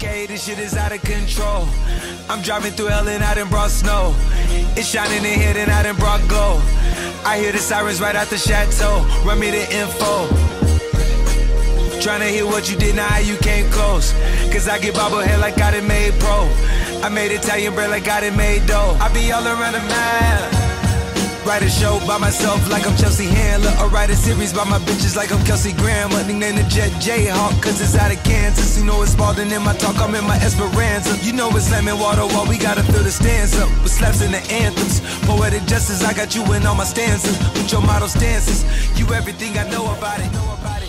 okay, this shit is out of control. I'm driving through hell and I done brought snow. It's shining in here and I done brought gold. I hear the sirens right out the chateau. Run me the info. Tryna hear what you did, now how you came close. Cause I get bobblehead like I done made pro. I made Italian bread like I done made dough. I be all around the map. Write a show by myself like I'm Chelsea Handler. Or write a series by my bitches like I'm Kelsey Grammer. Nickname the Jet Jayhawk cause it's out of Kansas. You know it's Spalding in my talk, I'm in my Esperanza. You know it's slamming water while we gotta fill the stands up with slaps in the anthems. Poetic justice, I got you in all my stanzas. With your model stances, you everything I know about it.